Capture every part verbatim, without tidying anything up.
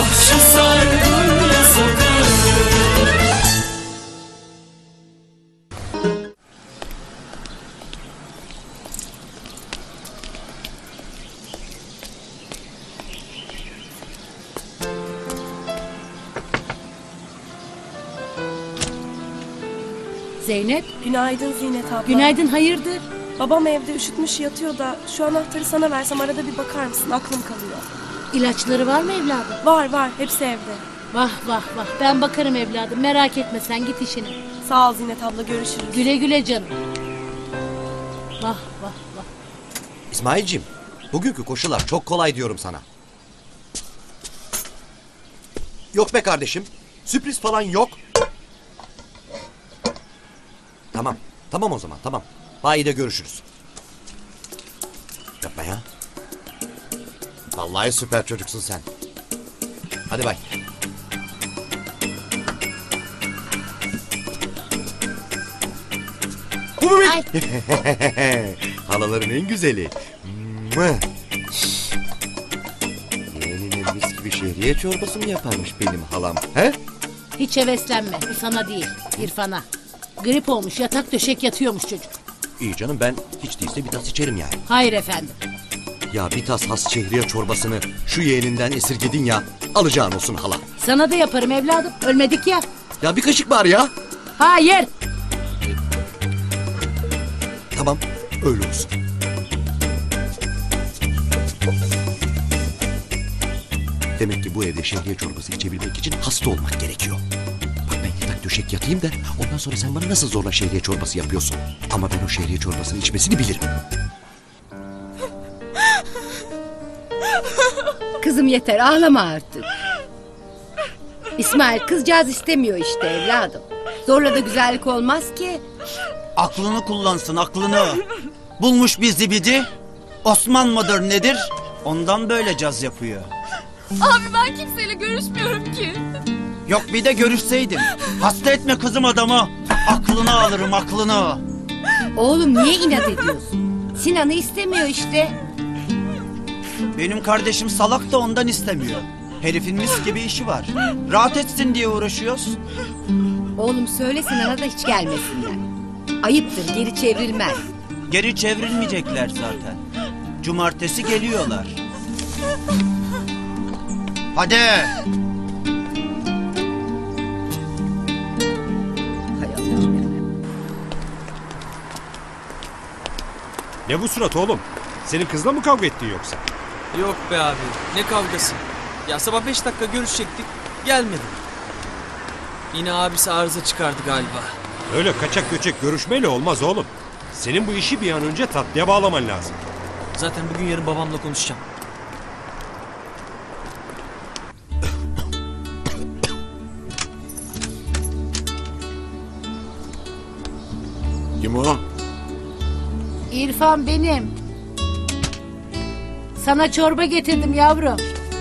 Ah şu sargın sokak. Zeynep. Günaydın Zinet abla. Günaydın, hayırdır? Babam evde üşütmüş yatıyor da şu anahtarı sana versem arada bir bakar mısın? Aklım kalıyor. İlaçları var mı evladım? Var var, hepsi evde. Vah vah vah, ben bakarım evladım, merak etme, sen git işine. Sağ ol Zinet abla, görüşürüz. Güle güle canım. Vah vah vah. İsmailciğim, bugünkü koşular çok kolay diyorum sana. Yok be kardeşim, sürpriz falan yok. Tamam, tamam o zaman, tamam. Bayide görüşürüz. Yapma ya. Vallahi süper çocuksun sen. Hadi bay. Ay. Halaların en güzeli. Yeğenine mis gibi şehriye çorbası mı yaparmış benim halam? He? Hiç heveslenme, bu sana değil, İrfan'a. Grip olmuş, yatak döşek yatıyormuş çocuk. İyi canım, ben hiç değilse bir tas içerim yani. Hayır efendim. Ya bir tas has şehriye çorbasını şu yeğeninden esirgedin ya, alacağın olsun hala. Sana da yaparım evladım, ölmedik ya. Ya bir kaşık var ya. Hayır. Tamam, öyle olsun. Demek ki bu evde şehriye çorbası içebilmek için hasta olmak gerekiyor. Bak ben yatak döşek yatayım da ondan sonra sen bana nasıl zorla şehriye çorbası yapıyorsun. Ama ben o şehriye çorbasını içmesini bilirim. Kızım yeter, ağlama artık. İsmail, kızcağız istemiyor işte evladım. Zorla da güzellik olmaz ki. Aklını kullansın, aklını. Bulmuş bir zibidi. Osman mıdır nedir? Ondan böyle caz yapıyor. Abi ben kimseyle görüşmüyorum ki. Yok bir de görüşseydin. Hasta etme kızım adamı. Aklını alırım, aklını. Oğlum niye inat ediyorsun? Sinan'ı istemiyor işte. Benim kardeşim salak da ondan istemiyor. Herifin mis gibi işi var. Rahat etsin diye uğraşıyoruz. Oğlum söyle Sinan'a da hiç gelmesinler. Ayıptır, geri çevrilmez. Geri çevrilmeyecekler zaten. Cumartesi geliyorlar. Hadi. Hay Allah. Ne bu surat oğlum? Senin kızla mı kavga ettin yoksa? Yok be abi, ne kavgası. Ya sabah beş dakika görüşecektik, gelmedi. Yine abisi arıza çıkardı galiba. Öyle kaçak göçek görüşmeyle olmaz oğlum. Senin bu işi bir an önce tatlıya bağlaman lazım. Zaten bugün yarın babamla konuşacağım. Kim o? İrfan benim. Sana çorba getirdim yavrum.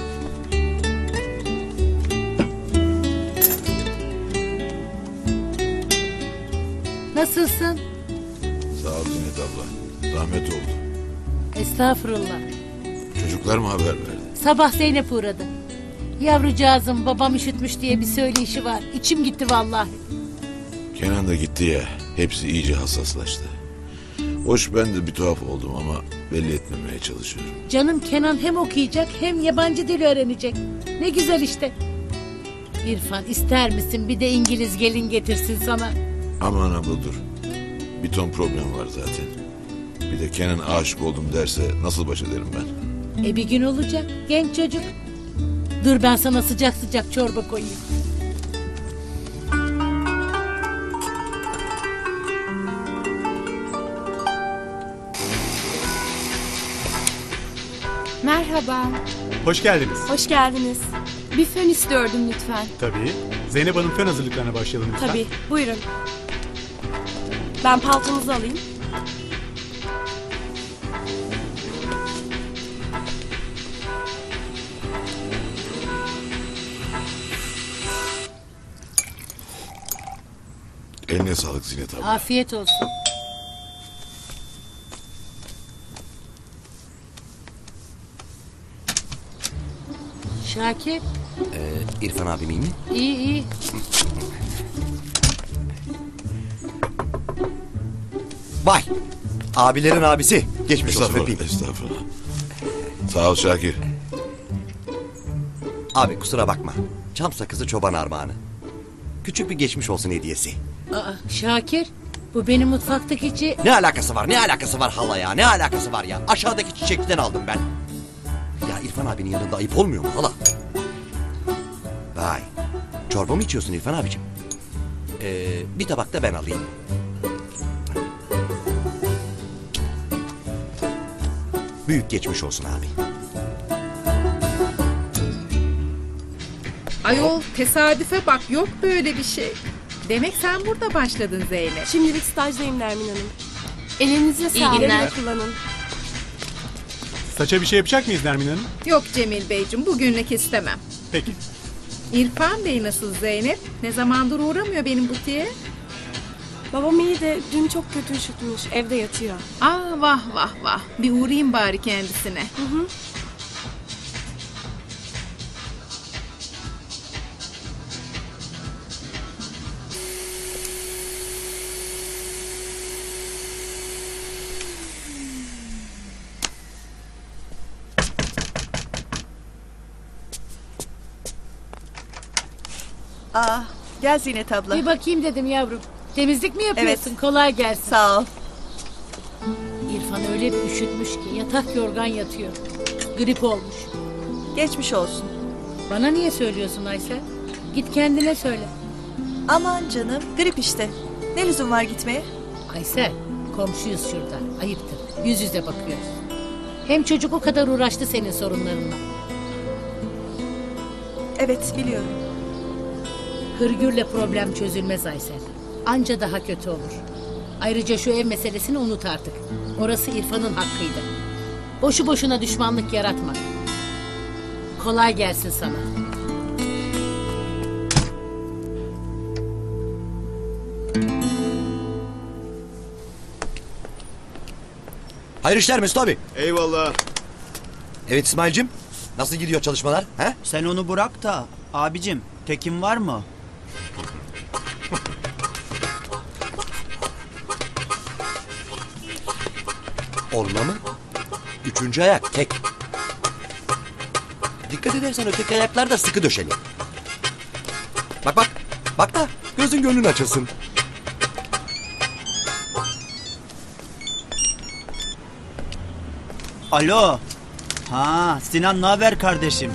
Nasılsın? Sağ ol Zinet abla. Zahmet oldu. Estağfurullah. Çocuklar mı haber verdi? Sabah Zeynep uğradı. Yavrucağızım babam üşütmüş diye bir söyleyişi var. İçim gitti vallahi. Kenan da gitti ya. Hepsi iyice hassaslaştı. Hoş ben de bir tuhaf oldum ama belli etmemeye çalışıyorum. Canım Kenan hem okuyacak hem yabancı dil öğrenecek. Ne güzel işte. İrfan ister misin bir de İngiliz gelin getirsin sana? Aman abla dur. Bir ton problem var zaten. Bir de Kenan aşık oldum derse nasıl baş ederim ben? E bir gün olacak genç çocuk. Dur ben sana sıcak sıcak çorba koyayım. Merhaba. Hoş geldiniz. Hoş geldiniz. Bir fön istiyordum lütfen. Tabii. Zeynep Hanım fön hazırlıklarına başlayalım lütfen. Tabii, buyurun. Ben paltonuzu alayım. Eline sağlık Zinet abla. Afiyet olsun. Şakir, Ee, İrfan abim iyi mi? İyi iyi. Vay! Abilerin abisi. Geçmiş olsun Estağfurullah, öpeyim. estağfurullah. Sağ ol Şakir. Abi kusura bakma. Çam sakızı çoban armağanı. Küçük bir geçmiş olsun hediyesi. Aa, Şakir, bu benim mutfaktaki çi... Ne alakası var? Ne alakası var hala ya? Ne alakası var ya? Aşağıdaki çiçekten aldım ben. Ya İrfan abinin yanında ayıp olmuyor mu hala? Vay. Çorba mı içiyorsun İrfan abicim? Ee, bir tabak da ben alayım. Büyük geçmiş olsun abi. Ayol tesadüfe bak, yok böyle bir şey. Demek sen burada başladın Zeynep. Şimdilik stajdayım Nermin Hanım. Elinize sağlık. Güle kullanın. Saça bir şey yapacak mıyız Nermin Hanım? Yok Cemil Beyciğim, bugünlük istemem. Peki. İrfan Bey nasıl Zeynep? Ne zamandır uğramıyor benim butiğe? Babam iyi de dün çok kötü üşütmüş. Evde yatıyor. Aa vah vah vah. Bir uğrayayım bari kendisine. Hı hı. Aa, gel Zinet abla. Bir bakayım dedim yavrum. Temizlik mi yapıyorsun? Kolay gelsin. Sağ ol. İrfan öyle bir üşütmüş ki yatak yorgan yatıyor. Grip olmuş. Geçmiş olsun. Bana niye söylüyorsun Aysel? Git kendine söyle. Aman canım, grip işte. Ne lüzum var gitmeye? Aysel, komşuyuz şurada. Ayıptır. Yüz yüze bakıyoruz. Hem çocuk o kadar uğraştı senin sorunlarınla. Evet, biliyorum. Hırgürle problem çözülmez Aysel. Anca daha kötü olur. Ayrıca şu ev meselesini unut artık. Orası İrfan'ın hakkıydı. Boşu boşuna düşmanlık yaratma. Kolay gelsin sana. Hayırlı işler Mesut abi. Eyvallah. Evet İsmail'cim. Nasıl gidiyor çalışmalar? He? Sen onu bırak da abicim, tekin var mı? Olma mı? Üçüncü ayak tek. Dikkat edersen öteki ayaklar da sıkı döşeli. Bak bak. Bak da gözün gönlün açılsın. Alo. Ha, Sinan ne haber kardeşim?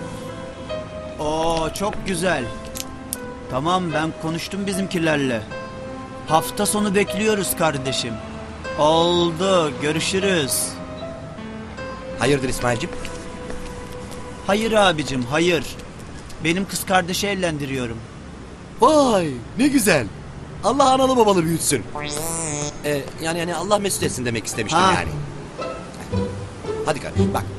Oo, çok güzel. Tamam, ben konuştum bizimkilerle. Hafta sonu bekliyoruz kardeşim. Oldu, görüşürüz. Hayırdır İsmail'cim? Hayır abicim, hayır. Benim kız kardeşi evlendiriyorum. Vay ne güzel. Allah analı babalı büyütsün. Ee, yani yani Allah mesut etsin demek istemiştim Ha. yani. Hadi kardeşim bak.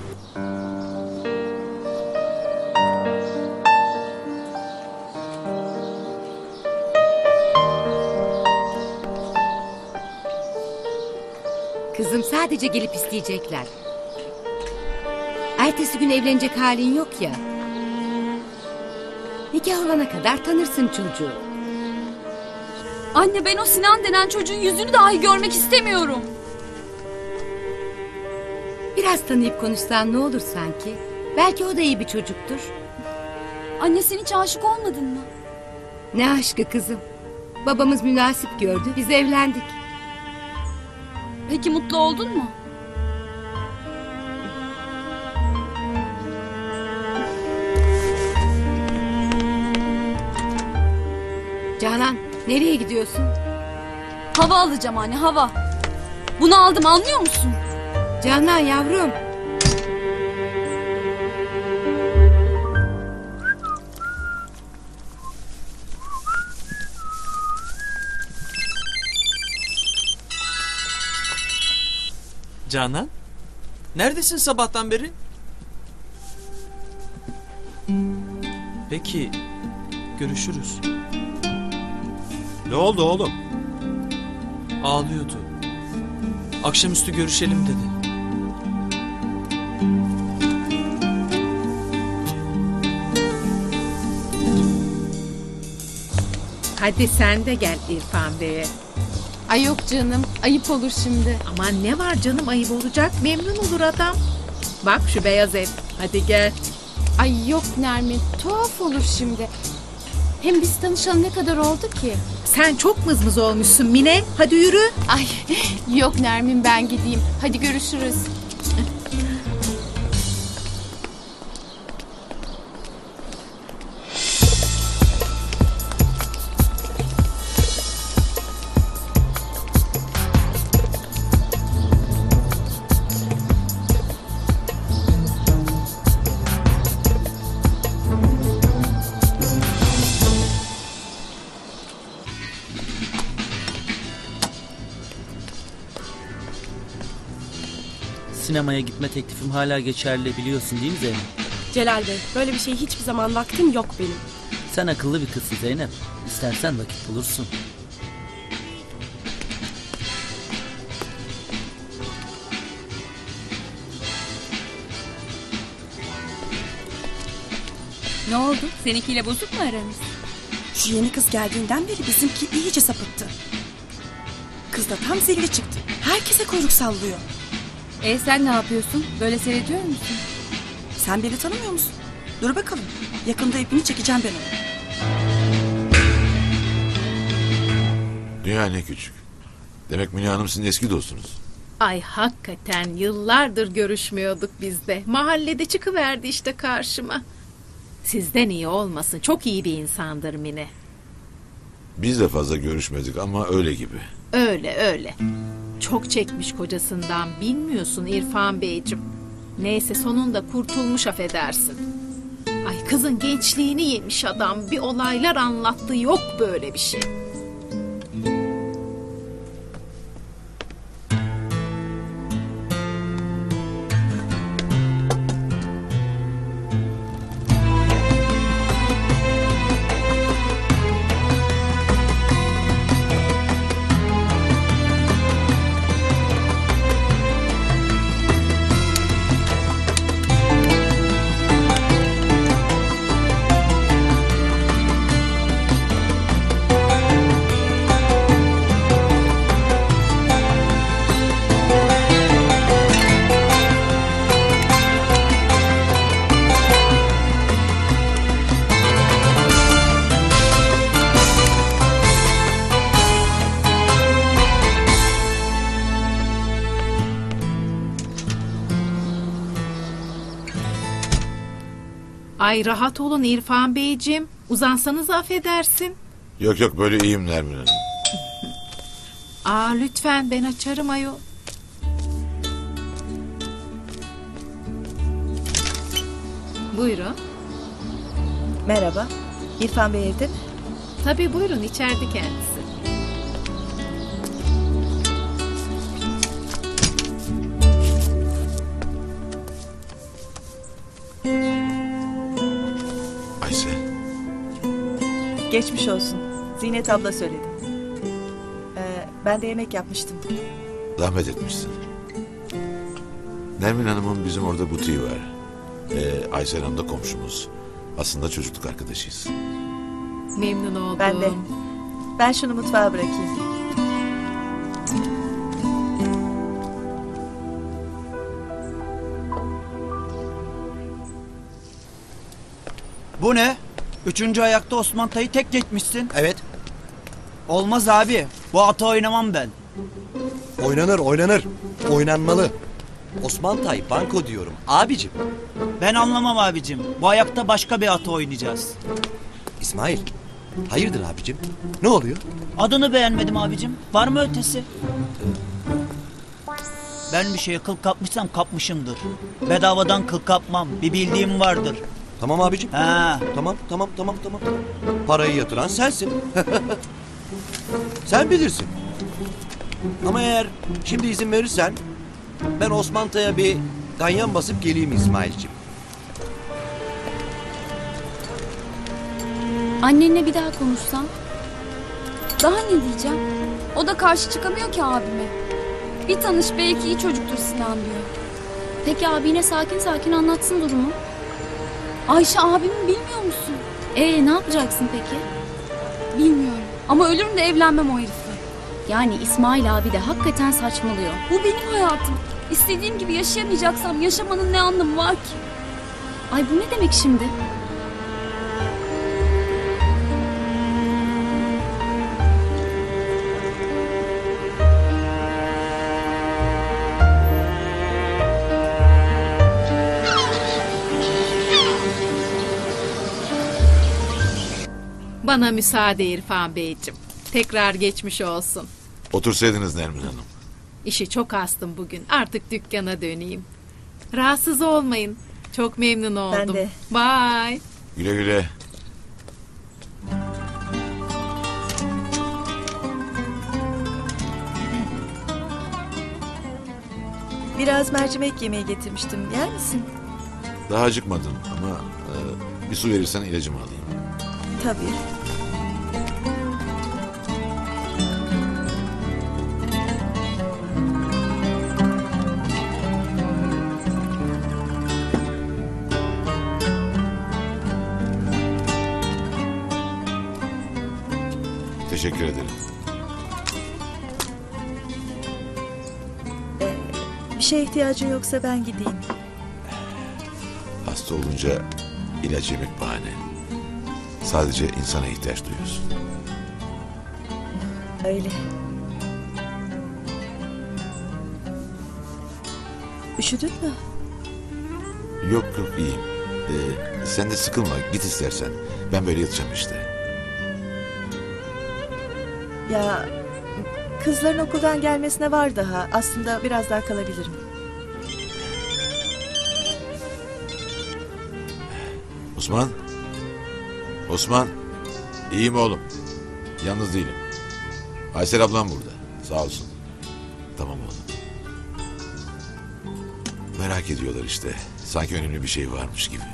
Kızım sadece gelip isteyecekler. Ertesi gün evlenecek halin yok ya. Nikah olana kadar tanırsın çocuğu. Anne, ben o Sinan denen çocuğun yüzünü dahi görmek istemiyorum. Biraz tanıyıp konuşsan ne olur sanki? Belki o da iyi bir çocuktur. Anne, sen hiç aşık olmadın mı? Ne aşkı kızım. Babamız münasip gördü, biz evlendik. Peki mutlu oldun mu? Canan, nereye gidiyorsun? Hava alacağım anne, hava. Bunu aldım, anlıyor musun? Canan yavrum. Canan? Neredesin sabahtan beri? Peki, görüşürüz. Ne oldu oğlum? Ağlıyordu. Akşamüstü görüşelim dedi. Hadi sen de gel İrfan Bey'e. Ay yok canım. Ayıp olur şimdi. Aman ne var canım, ayıp olacak. Memnun olur adam. Bak şu beyaz ev. Hadi gel. Ay yok Nermin. Tuhaf olur şimdi. Hem biz tanışalı ne kadar oldu ki? Sen çok mızmız olmuşsun Mine. Hadi yürü. Ay yok Nermin, ben gideyim. Hadi görüşürüz. Sinemaya gitme teklifim hala geçerli, biliyorsun değil mi Zeynep? Celal Bey, böyle bir şey hiçbir zaman vaktim yok benim. Sen akıllı bir kızsın Zeynep. İstersen vakit bulursun. Ne oldu? Seninkiyle bozuk mu aranız? Şu yeni kız geldiğinden beri bizimki iyice sapıttı. Kız da tam zilli çıktı. Herkese kuyruk sallıyor. E sen ne yapıyorsun? Böyle seyrediyor musun? Sen beni tanımıyor musun? Dur bakalım. Yakında ipini çekeceğim ben onu. Dünya ne küçük. Demek Mine Hanım sizin eski dostunuz. Ay hakikaten yıllardır görüşmüyorduk biz de. Mahallede çıkıverdi işte karşıma. Sizden iyi olmasın. Çok iyi bir insandır Mine. Biz de fazla görüşmedik ama öyle gibi. Öyle öyle. Çok çekmiş kocasından, bilmiyorsun İrfan Beyciğim. Neyse sonunda kurtulmuş, affedersin. Ay kızın gençliğini yemiş adam. Bir olaylar anlattı, yok böyle bir şey. Ay rahat olun İrfan Beyciğim. Uzansanız affedersin. Yok yok, böyle iyiyim Nermin Hanım. Aa lütfen, ben açarım ayol. Buyurun. Merhaba. İrfan Bey evde mi? Tabii buyurun, içeride kendisi. Aysel. Geçmiş olsun. Zinet abla söyledi. Ee, ben de yemek yapmıştım. Zahmet etmişsin. Nermin Hanım'ın bizim orada butiği var. Ee, Aysel Hanım da komşumuz. Aslında çocukluk arkadaşıyız. Memnun oldum. Ben de. Ben şunu mutfağa bırakayım. Bu ne? Üçüncü ayakta Osman Tay'ı tek geçmişsin. Evet. Olmaz abi. Bu atı oynamam ben. Oynanır oynanır. Oynanmalı. Osman Tay banko diyorum abicim. Ben anlamam abicim. Bu ayakta başka bir atı oynayacağız. İsmail. Hayırdır abicim? Ne oluyor? Adını beğenmedim abicim. Var mı ötesi? Ben bir şeye kıl kapmışsam kapmışımdır. Bedavadan kıl kapmam. Bir bildiğim vardır. Tamam abicim. Ha. Tamam tamam tamam tamam. Parayı yatıran sensin. Sen bilirsin. Ama eğer şimdi izin verirsen ben Osman Tay'a bir ganyan basıp geleyim İsmail'ciğim. Annenle bir daha konuşsam? Daha ne diyeceğim? O da karşı çıkamıyor ki abime. Bir tanış, belki iyi çocuktur Sinan diyor. Peki abine sakin sakin anlatsın durumu. Ayşe abimi bilmiyor musun? Ee ne yapacaksın peki? Bilmiyorum. Ama ölürüm de evlenmem o herifle. Yani İsmail abi de hakikaten saçmalıyor. Bu benim hayatım. İstediğim gibi yaşayamayacaksam yaşamanın ne anlamı var ki? Ay bu ne demek şimdi? Bana müsaade İrfan Beyciğim. Tekrar geçmiş olsun. Otursaydınız Nermin Hanım. İşi çok astım bugün. Artık dükkana döneyim. Rahatsız olmayın. Çok memnun oldum. Ben de. Bye. Güle güle. Biraz mercimek yemeği getirmiştim. Yer misin? Daha acıkmadım ama e, bir su verirsen ilacımı alayım. Tabii. Teşekkür ederim. Ee, bir şeye ihtiyacın yoksa ben gideyim. Hasta olunca ilaç yemek bahane. Sadece insana ihtiyaç duyuyorsun. Öyle. Üşüdün mü? Yok yok iyiyim. Ee, sen de sıkılma git istersen. Ben böyle yatacağım işte. Ya kızların okuldan gelmesine var daha. Aslında biraz daha kalabilirim. Osman. Osman. İyiyim oğlum. Yalnız değilim. Aysel ablam burada. Sağ olsun. Tamam oğlum. Merak ediyorlar işte. Sanki önemli bir şey varmış gibi.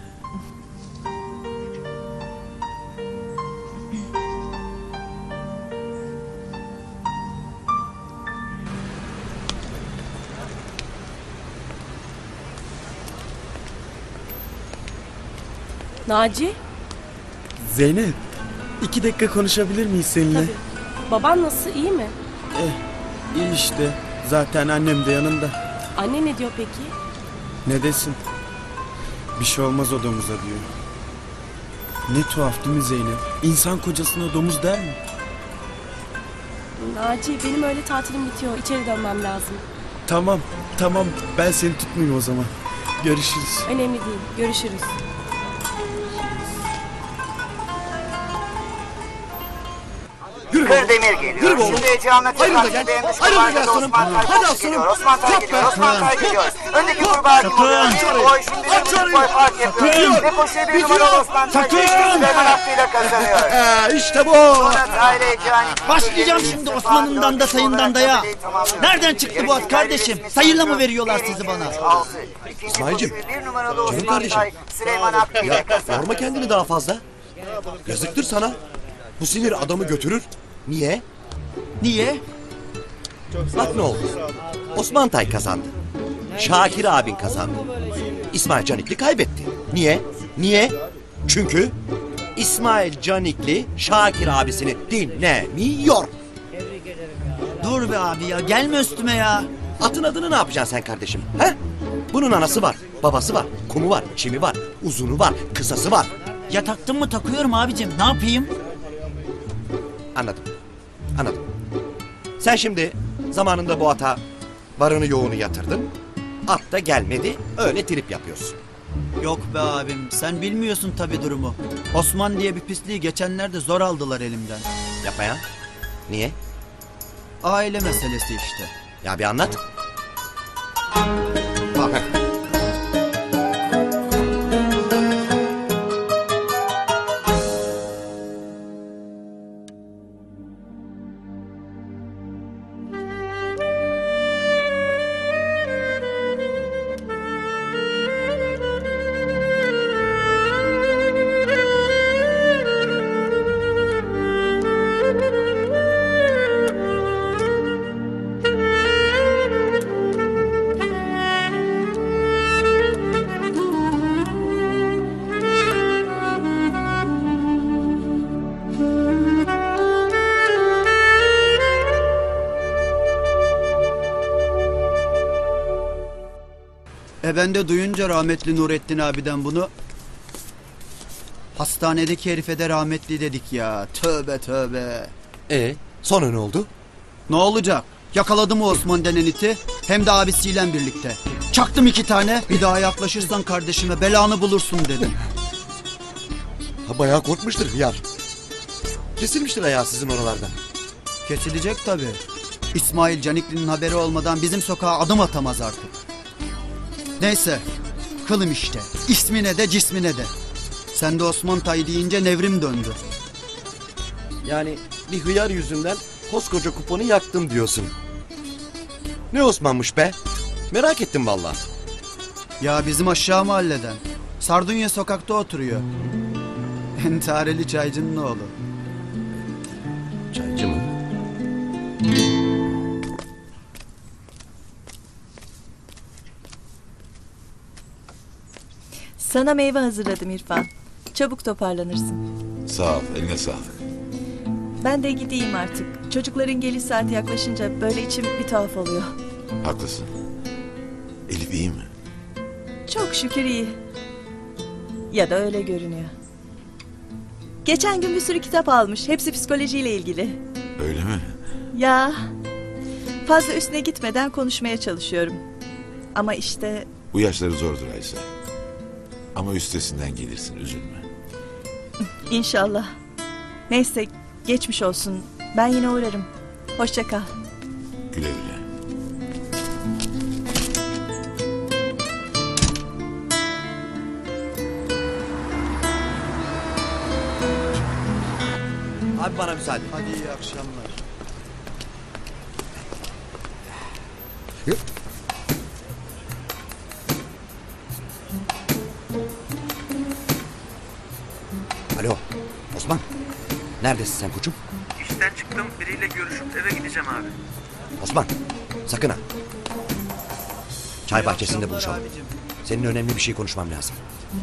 Naci, Zeynep, iki dakika konuşabilir miyiz seninle? tabii. Baban nasıl, iyi mi? Eh, iyi işte. Zaten annem de yanında. Anne ne diyor peki? Ne desin? Bir şey olmaz o domuza diyor. Ne tuhaf değil mi Zeynep? İnsan kocasına domuz der mi? Naci, benim öyle tatilim bitiyor. İçeri dönmem lazım. Tamam, tamam. Ben seni tutmayayım o zaman. Görüşürüz. Önemli değil. Görüşürüz. Kırdemir geliyor. Yürü be oğlum. Şimdi Cihan'la Ayrıl da Çakar gel. gibi en dış Ayrıl da kurbağayla gel da aslanım. Osman Tay Hadi koşu aslanım. geliyor. Osman Tay Yap gidiyor. be. Osman Tay Sakın. gidiyor. Öndeki kurbağa kim oluyor? Sakın. Bir boy şimdi Aç bir arayı. boy fark yapıyor. Bitiyor. Ve koşuya bir Bitiyor. numaralı Osman Tay Sakın. geçti. Süleyman hakkıyla kazanıyor. işte bu. Sonra Tay ile Cihan iki Başlayacağım bir şimdi sefa Osman'ından da dördüncü sayından olarak da ya. tableyi tamamlıyor. Nereden çıktı bu at kardeşim? Sayıyla mı veriyorlar sizi bana? İsmail'cim, Bir numaralı canım Osman kardeşim. Tay Süleyman hakkıyla kazandı. Yorma kendini daha fazla. Yazıktır sana. Bu sinir adamı götürür. Niye? Niye? Bak ne oldu. Osman Tay kazandı. Şakir abin kazandı. İsmail Canikli kaybetti. Niye? Niye? Çünkü İsmail Canikli Şakir abisini dinlemiyor. Dur be abi ya gelme üstüme ya. Atın adını ne yapacaksın sen kardeşim? He? Bunun anası var, babası var, kumu var, çimi var, uzunu var, kısası var. Ya taktım mı takıyorum abicim ne yapayım? Anladım. Anladım. Sen şimdi zamanında bu ata varını yoğunu yatırdın. At da gelmedi. Öyle trip yapıyorsun. Yok be abim sen bilmiyorsun tabii durumu. Osman diye bir pisliği geçenlerde zor aldılar elimden. Yapma ya. Niye? Aile meselesi işte. Ya bir anlat. Bak. E ben de duyunca rahmetli Nurettin abiden bunu... Hastanedeki herife de rahmetli dedik ya. Tövbe tövbe. E sonra ne oldu? Ne olacak? Yakaladım o Osman denen iti. Hem de abisiyle birlikte. Çaktım iki tane. Bir daha yaklaşırsan kardeşime belanı bulursun dedim. Ha, bayağı korkmuştur hıyar. Kesilmiştir ayağı sizin oralardan. Kesilecek tabii. İsmail Canikli'nin haberi olmadan bizim sokağa adım atamaz artık. Neyse. Kılım işte. İsmine de cismine de. Sen de Osman Tay deyince nevrim döndü. Yani bir hıyar yüzünden koskoca kuponu yaktım diyorsun. Ne Osman'mış be? Merak ettim vallahi. Ya bizim aşağı mahalleden. Sardunya sokakta oturuyor. Entareli çaycının oğlu. Çaycı mı? Sana meyve hazırladım İrfan. Çabuk toparlanırsın. Sağ ol, eline sağlık. Ben de gideyim artık. Çocukların geliş saati yaklaşınca böyle içim bir tuhaf oluyor. Haklısın. Elif iyi mi? Çok şükür iyi. Ya da öyle görünüyor. Geçen gün bir sürü kitap almış. Hepsi psikolojiyle ilgili. Öyle mi? Ya fazla üstüne gitmeden konuşmaya çalışıyorum. Ama işte... Bu yaşları zordur Aysel. Ama üstesinden gelirsin, üzülme. İnşallah. Neyse geçmiş olsun. Ben yine uğrarım. Hoşça kal. Güle güle. Abi bana müsaade. Hadi iyi akşamlar. Alo Osman. Neredesin sen koçum? İşten çıktım, biriyle görüşüp eve gideceğim abi. Osman sakın ha. Çay bahçesinde buluşalım. Seninle önemli bir şey konuşmam lazım.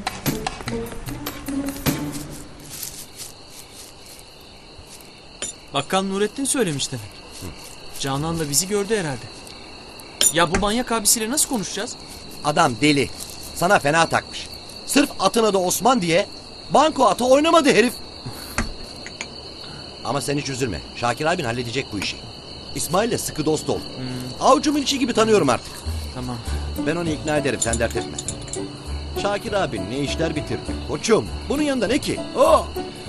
Bakkal Nurettin söylemiş demek. Hı. Canan da bizi gördü herhalde. Ya bu manyak abisiyle nasıl konuşacağız? Adam deli. Sana fena takmış. Sırf atın adı Osman diye banko atı oynamadı herif. Ama sen hiç üzülme. Şakir abin halledecek bu işi. İsmail'le sıkı dost ol. Hmm. Avucumun içi gibi tanıyorum artık. Tamam. Ben onu ikna ederim, sen dert etme. Şakir abin ne işler bitirdi. Koçum bunun yanında ne ki? Oh!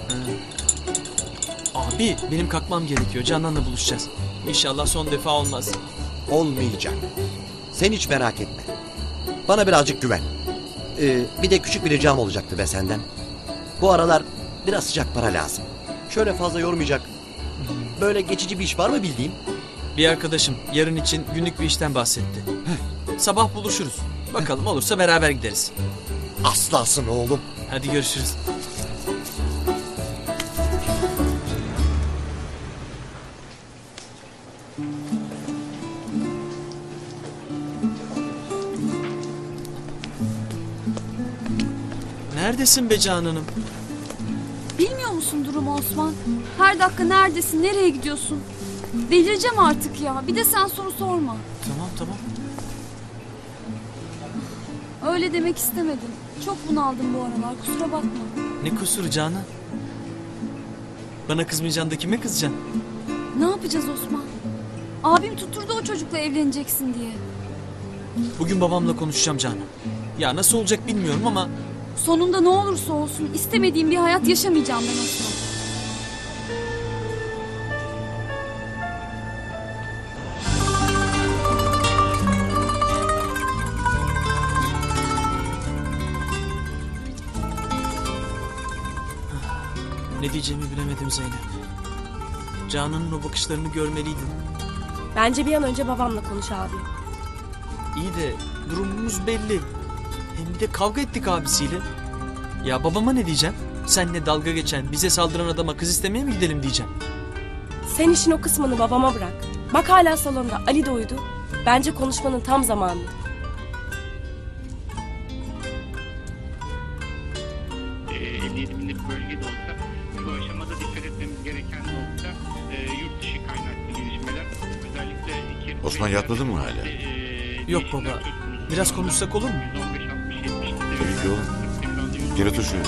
Abi benim kalkmam gerekiyor. Canan'la buluşacağız. İnşallah son defa olmaz. Olmayacak. Sen hiç merak etme. Bana birazcık güven. Ee, bir de küçük bir ricam olacaktı be senden. Bu aralar biraz sıcak para lazım. Şöyle fazla yormayacak. Böyle geçici bir iş var mı bildiğin? Bir arkadaşım yarın için günlük bir işten bahsetti. Sabah buluşuruz. Bakalım olursa beraber gideriz. Aslansın oğlum. Hadi görüşürüz. Neredesin be Canan'ım? Bilmiyor musun durumu Osman? Her dakika neredesin, nereye gidiyorsun? Delireceğim artık ya. Bir de sen soru sorma. Tamam tamam. Öyle demek istemedim. Çok bunaldım bu aralar. Kusura bakma. Ne kusuru Canan? Bana kızmayacaksın da kime kızacaksın? Ne yapacağız Osman? Abim tutturdu o çocukla evleneceksin diye. Bugün babamla konuşacağım Canan. Ya nasıl olacak bilmiyorum ama... Sonunda ne olursa olsun istemediğim bir hayat yaşamayacağım ben Osman. Ne diyeceğimi bilemedim Zeynep. Canan'ın o bakışlarını görmeliydim. Bence bir an önce babamla konuş abi. İyi de durumumuz belli. Hem de kavga ettik abisiyle. Ya babama ne diyeceğim? Seninle dalga geçen, bize saldıran adama kız istemeye mi gidelim diyeceğim. Sen işin o kısmını babama bırak. Bak hala salonda, Ali de uyudu. Bence konuşmanın tam zamanı. elli yedi binlik bölgede olsa, şu aşamada dikkat etmemiz gereken nokta e, yurt dışı kaynaklı gelişmeler. Özellikle iki Osman yatmadın mı hala? Yok baba. Biraz konuşsak olur mu? Tabii ki oğlum. Gel otur şöyle.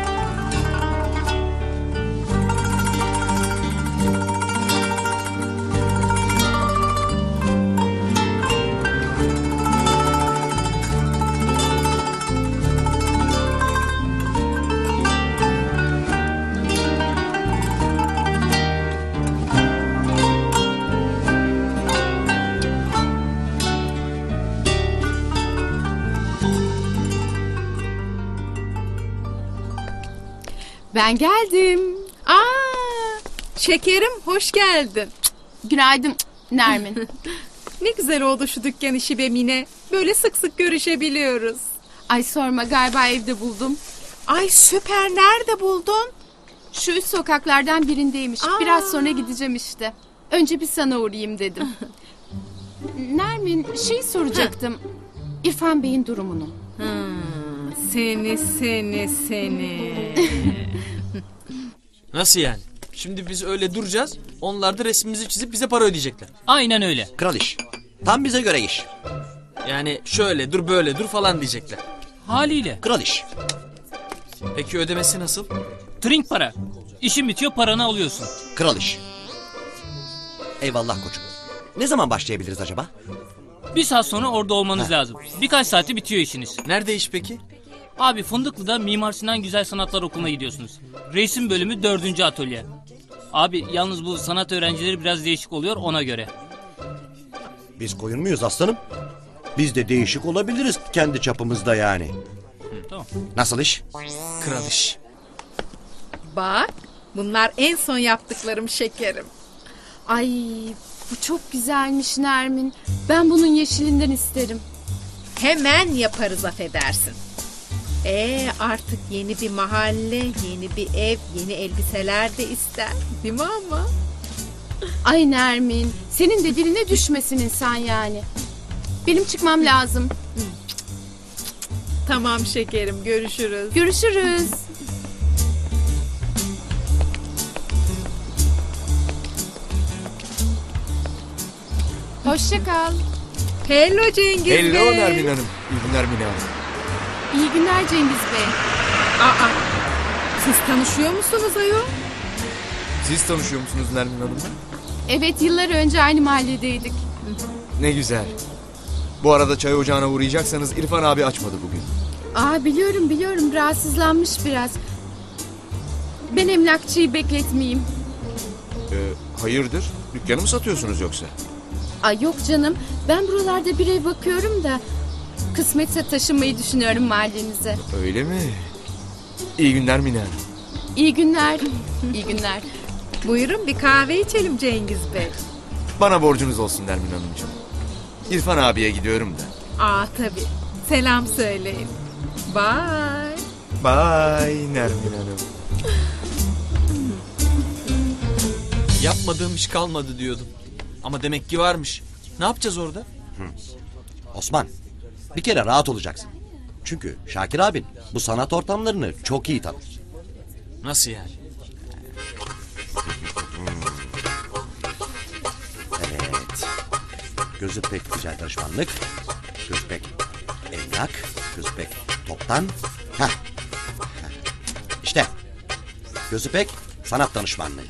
Ben geldim. Aa, şekerim hoş geldin. Günaydın Nermin. Ne güzel oldu şu dükkan işi be Mine. Böyle sık sık görüşebiliyoruz. Ay sorma, galiba evde buldum. Ay süper, nerede buldun? Şu üst sokaklardan birindeymiş. Aa. Biraz sonra gideceğim işte. Önce bir sana uğrayayım dedim. Nermin, şey soracaktım. İrfan Bey'in durumunu. Hmm, seni seni seni. Nasıl yani? Şimdi biz öyle duracağız. Onlar da resmimizi çizip bize para ödeyecekler. Aynen öyle. Kral iş. Tam bize göre iş. Yani şöyle dur böyle dur falan diyecekler. Haliyle. Kral iş. Peki ödemesi nasıl? Trink para. İşin bitiyor, paranı alıyorsun. Kral iş. Eyvallah koçum. Ne zaman başlayabiliriz acaba? Bir saat sonra orada olmanız lazım. Birkaç saate bitiyor işiniz. Nerede iş peki? Abi Fındıklı'da Mimar Sinan Güzel Sanatlar Okulu'na gidiyorsunuz. Resim bölümü dördüncü atölye. Abi yalnız bu sanat öğrencileri biraz değişik oluyor, ona göre. Biz koyun muyuz aslanım? Biz de değişik olabiliriz kendi çapımızda yani. Hı, tamam. Nasıl iş? Kral iş. Bak, bunlar en son yaptıklarım şekerim. Ay, bu çok güzelmiş Nermin. Ben bunun yeşilinden isterim. Hemen yaparız, affedersin. Ee artık yeni bir mahalle, yeni bir ev, yeni elbiseler de ister. Değil mi ama? Ay Nermin, senin de diline düşmesin insan yani. Benim çıkmam lazım. Tamam şekerim, görüşürüz. Görüşürüz. Hoşça kal. Hello Cengiz Bey. Hello Nermin Hanım. İyi günler Mine Hanım. İyi günler Cengiz Bey. Aa, siz tanışıyor musunuz ayol? Siz tanışıyor musunuz Nermin Hanım'la? Evet, yıllar önce aynı mahalledeydik. Ne güzel. Bu arada çay ocağına uğrayacaksanız İrfan abi açmadı bugün. Aa, biliyorum biliyorum, rahatsızlanmış biraz. Ben emlakçıyı bekletmeyeyim. Ee, hayırdır? Dükkanı mı satıyorsunuz yoksa? Ay yok canım, ben buralarda bir ev bakıyorum da kısmetse taşınmayı düşünüyorum mahallenize. Öyle mi? İyi günler Mine Hanım. İyi günler. İyi günler. Buyurun bir kahve içelim Cengiz Bey. Bana borcunuz olsun Nermin Hanımcığım. İrfan abiye gidiyorum da. Aa tabii. Selam söyleyin. Bye. Bye Nermin Hanım. Yapmadığım iş kalmadı diyordum. Ama demek ki varmış. Ne yapacağız orada? Hı. Osman, bir kere rahat olacaksın. Çünkü Şakir abin bu sanat ortamlarını çok iyi tanır. Nasıl yani? Evet. Gözü pek güzel danışmanlık. Gözü pek emlak. Gözü pek toptan. Heh. İşte. Gözü pek sanat danışmanlığı.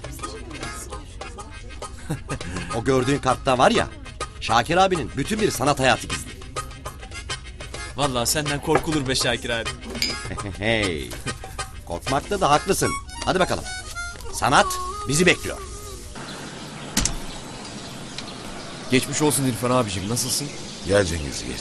O gördüğün kartta var ya, Şakir abinin bütün bir sanat hayatı gizli. Vallahi senden korkulur be Şakir abi. Hey. Korkmakta da haklısın. Hadi bakalım. Sanat bizi bekliyor. Geçmiş olsun İrfan abicim, nasılsın? Gel Cengiz geç.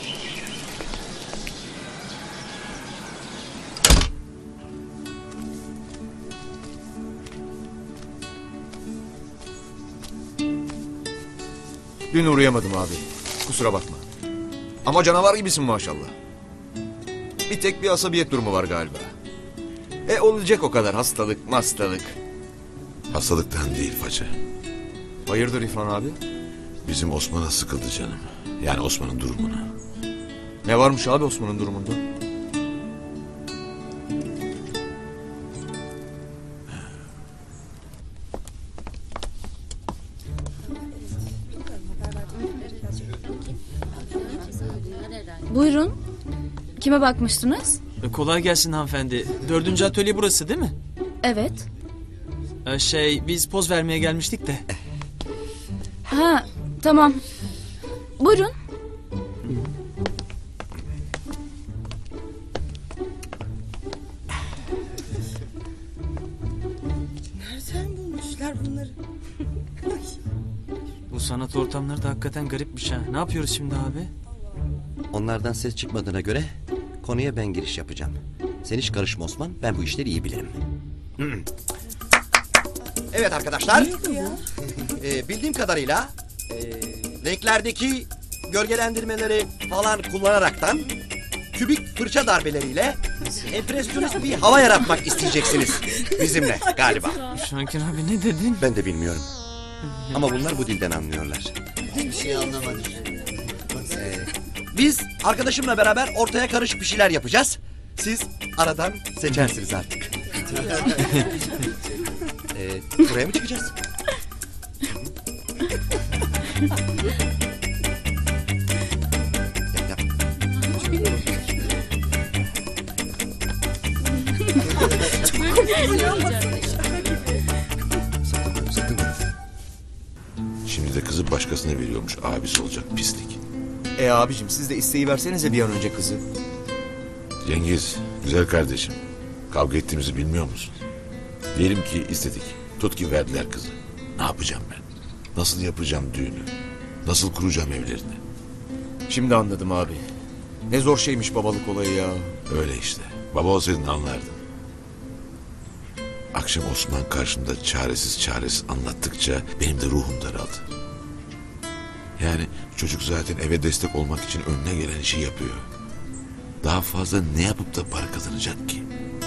Dün uğrayamadım abi. Kusura bakma. Ama canavar gibisin maşallah. Bir tek bir asabiyet durumu var galiba. E olacak o kadar, hastalık hastalık. Hastalıktan değil Faça. Hayırdır İrfan abi? Bizim Osman'a sıkıldı canım. Yani Osman'ın durumuna. Ne varmış abi Osman'ın durumunda? Buyurun. Kime bakmıştınız? E, kolay gelsin hanımefendi. Dördüncü atölye burası değil mi? Evet. E, şey biz poz vermeye gelmiştik de. Ha, tamam. Buyurun. Nereden bulmuşlar bunları? Bu sanat ortamları da hakikaten garipmiş ha. Ne yapıyoruz şimdi abi? Onlardan ses çıkmadığına göre konuya ben giriş yapacağım. Sen hiç karışma Osman, ben bu işleri iyi bilirim. Evet arkadaşlar, e, bildiğim kadarıyla e, renklerdeki gölgelendirmeleri falan kullanaraktan kübik fırça darbeleriyle empresyonist bir hava yaratmak isteyeceksiniz bizimle galiba. Şankir abi ne dedin? Ben de bilmiyorum. Ama bunlar bu dilden anlıyorlar. Bir şey anlamadım. Ee, biz arkadaşımla beraber ortaya karışık bir şeyler yapacağız. Siz aradan seçersiniz artık. ee, buraya mı çıkacağız? Yap, yap. Şimdi de kızı başkasına veriyormuş. Abisi olacak pislik. E abicim siz de isteği versenize bir an önce kızı. Cengiz, güzel kardeşim. Kavga ettiğimizi bilmiyor musun? Diyelim ki istedik. Tut ki verdiler kızı. Ne yapacağım ben? Nasıl yapacağım düğünü? Nasıl kuracağım evlerini? Şimdi anladım abi. Ne zor şeymiş babalık olayı ya. Öyle işte. Baba olsaydın anlardın. Akşam Osman karşımda çaresiz çaresiz anlattıkça benim de ruhum daraldı. Yani çocuk zaten eve destek olmak için önüne gelen işi yapıyor. Daha fazla ne yapıp da para kazanacak ki?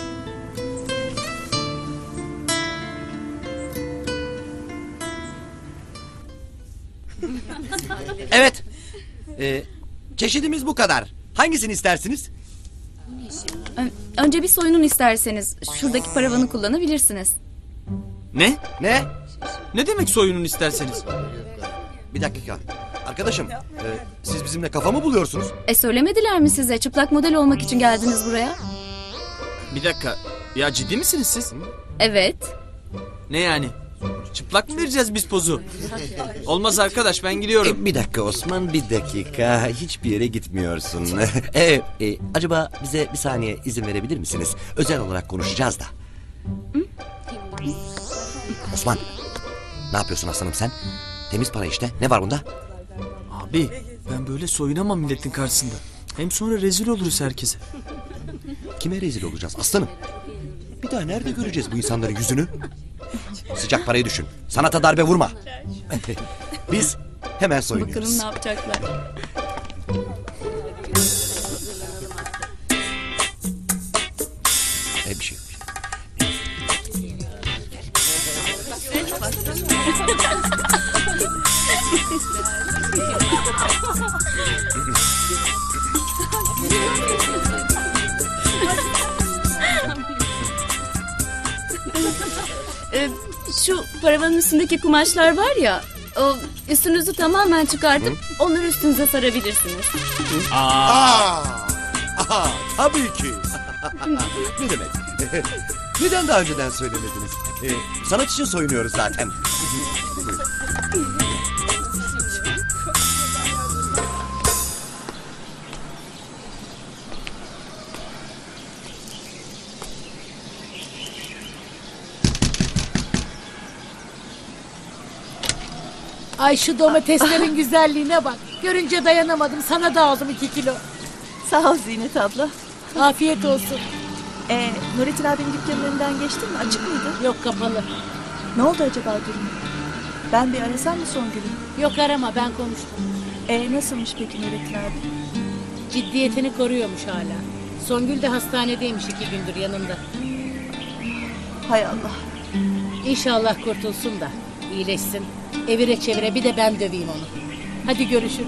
Evet. Ee, çeşidimiz bu kadar. Hangisini istersiniz? Ö- Önce bir soyunun isterseniz. Şuradaki paravanı kullanabilirsiniz. Ne? Ne? Ne demek soyunun isterseniz? Bir dakika. Arkadaşım, e, siz bizimle kafa mı buluyorsunuz? E söylemediler mi size? Çıplak model olmak için geldiniz buraya. Bir dakika. Ya ciddi misiniz siz? Evet. Ne yani? Çıplak mı vereceğiz biz pozu? Olmaz arkadaş, ben gidiyorum. E, bir dakika Osman, bir dakika. Hiçbir yere gitmiyorsun. e, e, acaba bize bir saniye izin verebilir misiniz? Özel olarak konuşacağız da. Osman, ne yapıyorsun aslanım sen? Temiz para işte. Ne var bunda? Abi, ben böyle soyunamam milletin karşısında. Hem sonra rezil oluruz herkese. Kime rezil olacağız aslanım? Bir daha nerede göreceğiz bu insanların yüzünü? Sıcak parayı düşün. Sanata darbe vurma. Biz hemen soyunuyoruz. Bakalım ne yapacaklar. E, bir şey yok. Ee, şu paravanın üstündeki kumaşlar var ya, o üstünüzü tamamen çıkartıp onları üstünüze sarabilirsiniz. Aa! Aha, tabii ki. Ne demek? Neden daha önceden söylemediniz? Ee, sanat için soyunuyoruz zaten. Ay şu domateslerin güzelliğine bak. Görünce dayanamadım. Sana da aldım iki kilo. Sağ ol Zinet abla. Afiyet olsun. Ee, Nurettin abinin dükkanının önünden geçtin mi? Açık mıydı? Yok, kapalı. Ne oldu acaba durum? Ben bir arasam mı Songül'ü? Yok, arama, ben konuştum. Ee, nasılmış peki Nurettin abi? Ciddiyetini koruyormuş hala. Songül de hastanedeymiş iki gündür yanında. Hay Allah. İnşallah kurtulsun da iyileşsin. Evire çevire bir de ben döveyim onu. Hadi görüşürüz.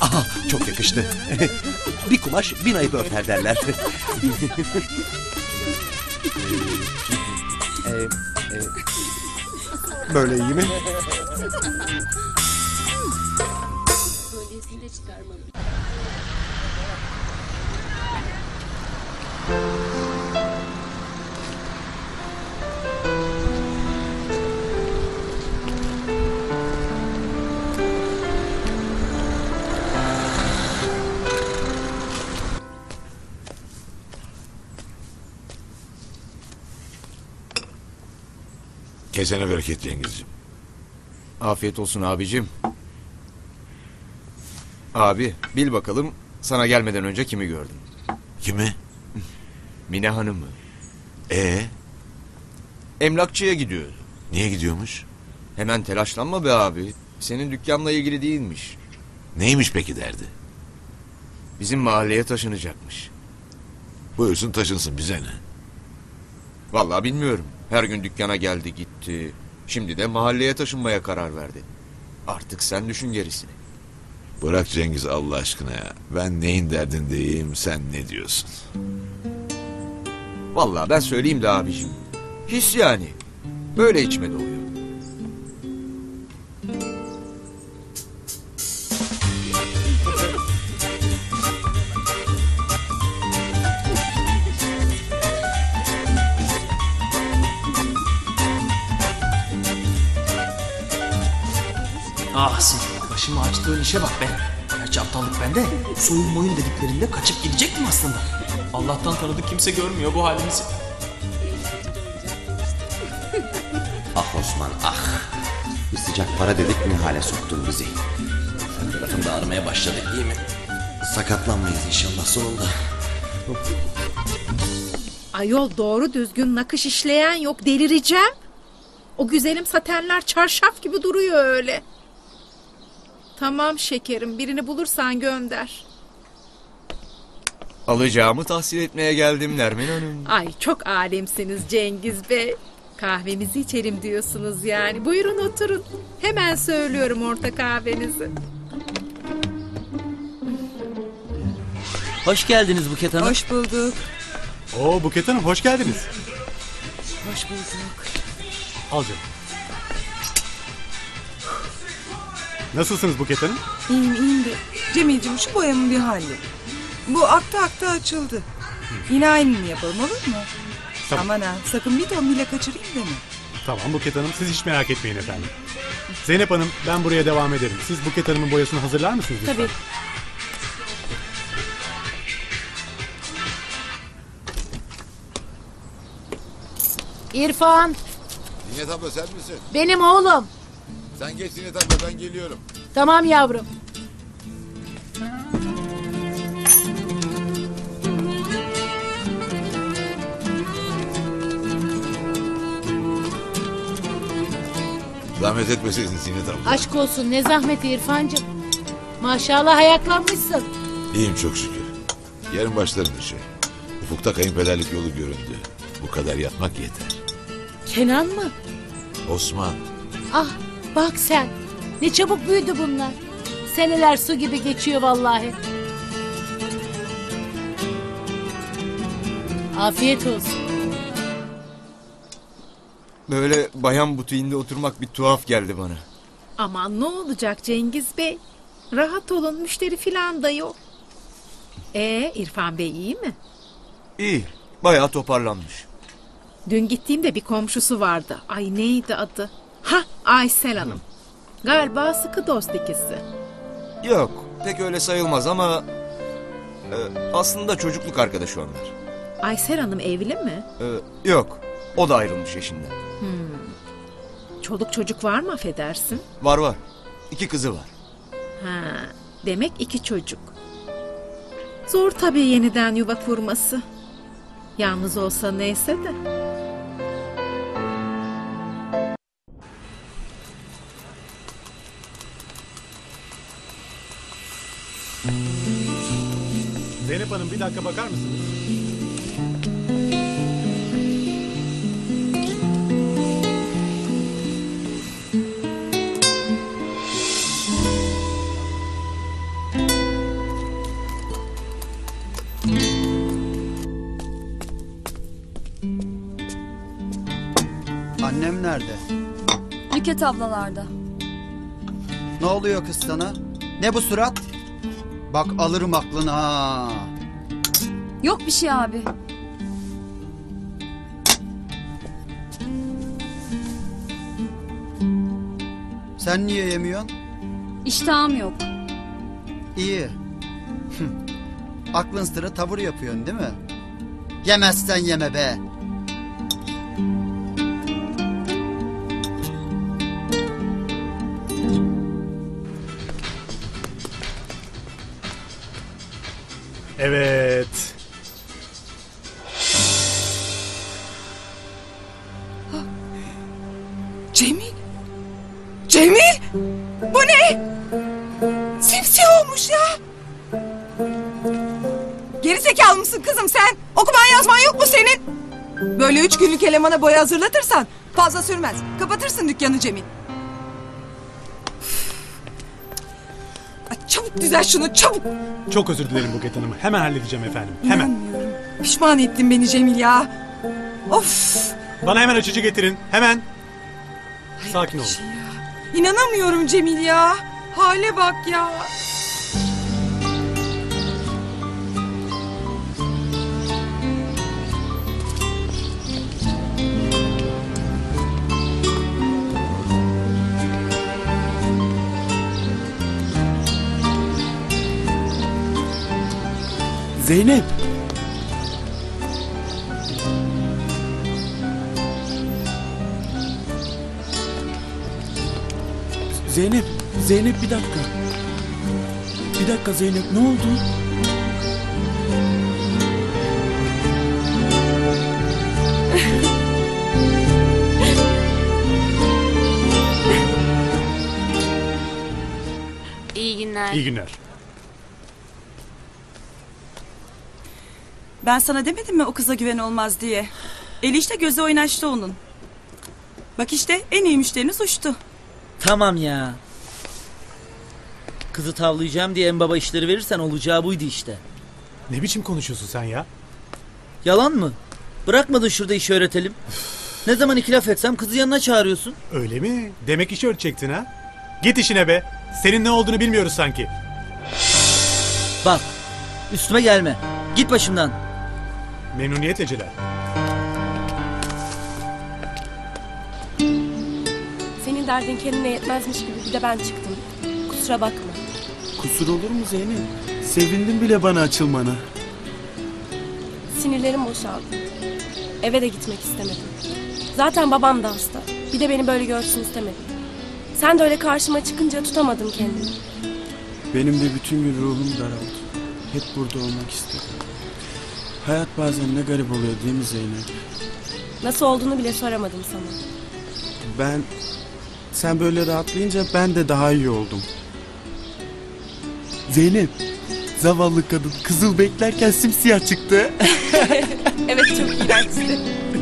Aha, çok yakıştı. Bir kumaş bin ayıp örter derler. Ee, e, böyle iyi mi? Kesene bereket Cengizciğim. Afiyet olsun abicim. Abi bil bakalım sana gelmeden önce kimi gördün? Kimi? Mine Hanım'ı. Ee? Emlakçıya gidiyordu. Niye gidiyormuş? Hemen telaşlanma be abi. Senin dükkanla ilgili değilmiş. Neymiş peki derdi? Bizim mahalleye taşınacakmış. Buyursun taşınsın, bize ne? Vallahi bilmiyorum. Her gün dükkana geldi gitti. Şimdi de mahalleye taşınmaya karar verdi. Artık sen düşün gerisini. Bırak Cengiz Allah aşkına ya. Ben neyin derdindeyim, sen ne diyorsun? Vallahi ben söyleyeyim de abicim. His yani. Böyle içime doğuyor. Ah senin başıma açtığın işe bak be. Gerçi aptallık bende. Soyun moyun dediklerinde kaçıp gidecektim aslında. Allah'tan tanıdık kimse görmüyor bu halimizi. Ah Osman ah. Bir sıcak para dedik ne hale soktun bizi. Sen tarafında aramaya başladık değil mi? Sakatlanmayız inşallah sonunda. Ayol doğru düzgün nakış işleyen yok, delireceğim. O güzelim satenler çarşaf gibi duruyor öyle. Tamam şekerim, birini bulursan gönder. Alacağımı tahsil etmeye geldim Nermin Hanım. Ay çok alemsiniz Cengiz Bey. Kahvemizi içelim diyorsunuz yani. Buyurun oturun. Hemen söylüyorum orta kahvenizi. Hoş geldiniz Buket Hanım. Hoş bulduk. Oo Buket Hanım hoş geldiniz. Hoş bulduk. Al canım. Nasılsınız Buket Hanım? İyiyim iyiyim de Cemil'cim şu boyamın bir halli. Bu akta akta açıldı. Yine aynını yapalım olur mu? Tamam. Aman ha sakın bir ton bile kaçırayım deme. Tamam Buket Hanım, siz hiç merak etmeyin efendim. Zeynep Hanım, ben buraya devam ederim. Siz Buket Hanım'ın boyasını hazırlar mısınız lütfen? Tabii. İrfan, Zinet abla sen misin? benim oğlum. Sen geç Zinet abla, ben geliyorum. Tamam yavrum. Zahmet etmeseydin Zinet abla. Aşk olsun, ne zahmeti İrfancığım. Maşallah ayaklanmışsın. İyiyim çok şükür. Yarın başlarım işe. Ufukta kayınpederlik yolu göründü. Bu kadar yatmak yeter. Kenan mı? Osman. Ah bak sen. Ne çabuk büyüdü bunlar. Seneler su gibi geçiyor vallahi. Afiyet olsun. Böyle bayan butiğinde oturmak bir tuhaf geldi bana. Aman ne olacak Cengiz Bey? Rahat olun, müşteri filan da yok. Ee İrfan Bey iyi mi? İyi, bayağı toparlanmış. Dün gittiğimde bir komşusu vardı. Ay neydi adı? Ha Aysel Hanım. Galiba sıkı dost ikisi. Yok, pek öyle sayılmaz ama... E, aslında çocukluk arkadaşı onlar. Aysel Hanım evli mi? E, yok, o da ayrılmış eşinden. Hmm. Çoluk çocuk var mı affedersin? Var var, iki kızı var. Ha, demek iki çocuk. Zor tabii yeniden yuva kurması. Yalnız olsa neyse de. Zeynep Hanım bir dakika bakar mısınız? Annem nerede? Nüket ablalarda. Ne oluyor kız sana? Ne bu surat? Bak alırım aklını ha. Yok bir şey abi. Sen niye yemiyorsun? İştahım yok. İyi. Aklın sıra tavır yapıyorsun değil mi? Yemezsen yeme be. Evet. Cemil. Cemil. Bu ne? Simsiyah olmuş ya. Gerizekalı mısın kızım sen? Okuman yazman yok mu senin? Böyle üç günlük elemana boya hazırlatırsan fazla sürmez. Kapatırsın dükkanı Cemil. Ay, çabuk düzel şunu çabuk. Çok özür dilerim Buket Hanım. Hemen halledeceğim efendim. Hemen. İnanmıyorum. Pişman ettin beni Cemil ya. Of. Bana hemen açıcı getirin. Hemen. Sakin olun. İnanamıyorum Cemil ya. Hale bak ya. Zeynep. Zeynep, Zeynep bir dakika. Bir dakika Zeynep, ne oldu? İyi günler. İyi günler. Ben sana demedim mi o kıza güven olmaz diye. Eli işte gözü oynaştı onun. Bak işte en iyi müşteriniz uçtu. Tamam ya. Kızı tavlayacağım diye en baba işleri verirsen olacağı buydu işte. Ne biçim konuşuyorsun sen ya? Yalan mı? Bırakmadın şurada işi öğretelim. Ne zaman iki laf etsem kızı yanına çağırıyorsun. Öyle mi? Demek işi ölçecektin ha? Git işine be. Senin ne olduğunu bilmiyoruz sanki. Bak üstüme gelme. Git başımdan. Memnuniyetle Celal. Senin derdin kendine yetmezmiş gibi bir de ben çıktım. Kusura bakma. Kusur olur mu Zeynep? Sevindim bile bana açılmana. Sinirlerim boşaldı. Eve de gitmek istemedim. Zaten babam da hasta. Bir de beni böyle görsün istemedim. Sen de öyle karşıma çıkınca tutamadım kendimi. Benim de bütün gün ruhum daraldı. Hep burada olmak istedim. Hayat bazen ne garip oluyor değil mi Zeynep? Nasıl olduğunu bile soramadım sana. Ben... Sen böyle rahatlayınca ben de daha iyi oldum. Zeynep, zavallı kadın kızıl beklerken simsiyah çıktı. Evet çok iğrençti.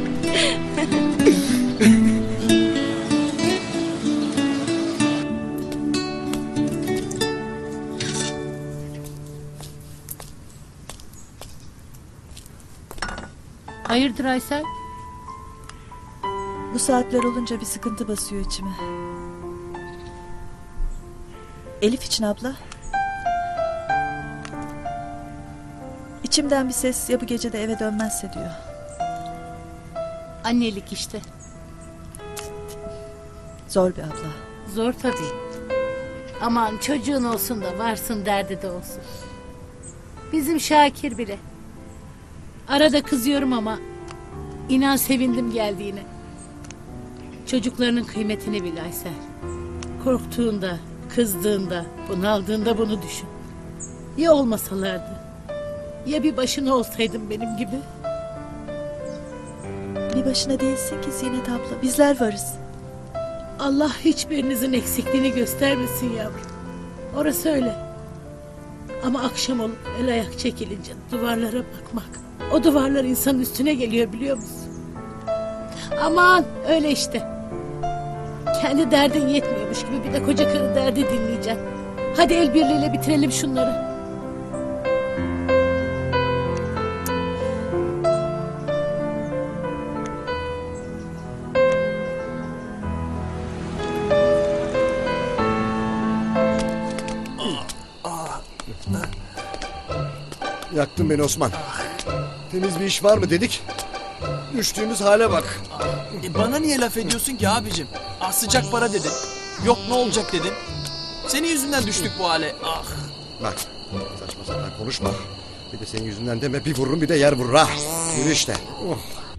Hayırdır Aysel? Bu saatler olunca bir sıkıntı basıyor içime. Elif için abla. İçimden bir ses ya bu gece de eve dönmezse diyor. Annelik işte. Zor bir abla. Zor tabii. Aman çocuğun olsun da varsın derdi de olsun. Bizim Şakir bile. Arada kızıyorum ama inan sevindim geldiğine. Çocuklarının kıymetini bil Aysel. Korktuğunda, kızdığında, bunaldığında bunu düşün. Ya olmasalardı? Ya bir başına olsaydın benim gibi? Bir başına değilsin ki Zinet abla. Bizler varız. Allah hiçbirinizin eksikliğini göstermesin yavrum. Orası öyle. Ama akşam olup el ayak çekilince duvarlara bakmak. O duvarlar insanın üstüne geliyor biliyor musun? Aman öyle işte. Kendi derdin yetmiyormuş gibi bir de koca karı derdi dinleyeceksin. Hadi el birliğiyle bitirelim şunları. Yaktın beni Osman. Temiz bir iş var mı dedik. Düştüğümüz hale bak. E bana niye laf ediyorsun ki abicim? Ah sıcak para dedin. Yok ne olacak dedin. Senin yüzünden düştük bu hale. Ah. Bak saçma sapan konuşma. Bir de senin yüzünden deme, bir vururum bir de yer vurur ha. Yürü işte. Oh.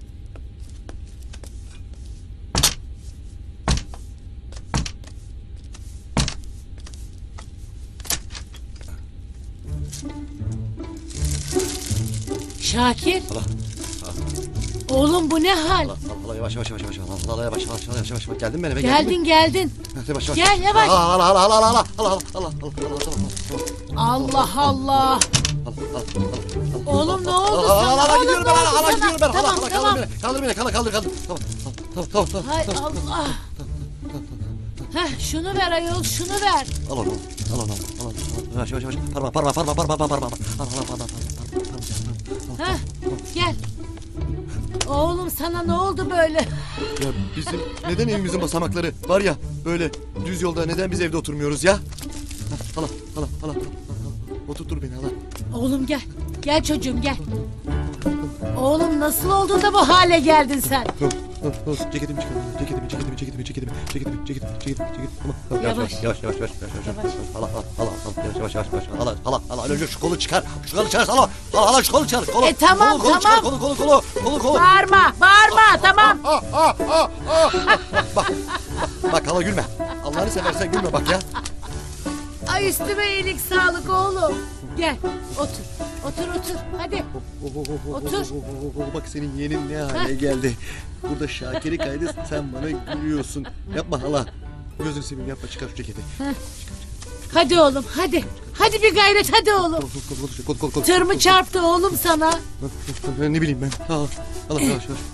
Şakir. Allah. Oğlum bu ne hal? Allah, Allah yavaş yavaş yavaş yavaş. Allah Allah yavaş yavaş yavaş yavaş. Geldin mi eve? Geldin geldin. Yavaş yavaş. Gel yavaş. Allah Allah Allah Allah Allah Allah Allah Allah Allah. Oğlum ne oldu Allah sana? Allah Allah Oğlum, gidiyorum ne ben. oldu Allah sana? gidiyorum ben. Tamam Allah tamam. kaldır beni. Kaldır beni. Kaldır kaldır kaldır. Tamam tamam tamam. Hay Allah. Heh, şunu ver ayol şunu ver. Al onu. Al onu. Al onu. Yavaş yavaş yavaş. Parma parma parma parma parma parma. Al al al al. Heh, gel. Oğlum sana ne oldu böyle? Ya bizim neden evimizin basamakları var ya böyle düz yolda, neden biz evde oturmuyoruz ya? Hala hala hala. Oturtur beni hala. Oğlum gel. Gel çocuğum gel. Oğlum nasıl oldu da bu hale geldin sen? Ceketimi çıkardım. Ceketimi, ceketimi, ceketimi, ceketimi, ceketimi, ceketimi, ceketimi, ceketimi. Tamam. Yavaş. Yavaş, yavaş, yavaş, yavaş, yavaş. Hala, hala, hala, hala, yavaş, yavaş, yavaş. Hala, hala, hala. Önce şu kolu çıkar. Şu kolu çıkar. Hala, hala, hala, şu kolu çıkar. Kolu. E tamam, kolu, kolu tamam. Çıkar, kolu, kolu, kolu, kolu, kolu. Bağırma, bağırma tamam. Ah, ah, ah, ah. Bak, bak, bak hala gülme. Allah'ını seversen gülme bak ya. Ay üstüme iyilik sağlık oğlum. Gel otur. Otur otur hadi. Otur. Bak senin yeğenin ne hale geldi. Burada Şakir'i kaydı, sen bana gülüyorsun. Yapma hala. Gözünü seveyim yapma, çıkar şu ceketi. Hadi oğlum hadi. Hadi bir gayret hadi oğlum. Kol, kol, kol, kol. Tır mı çarptı oğlum sana? Ne bileyim ben. Hala, hala, yavaş yavaş.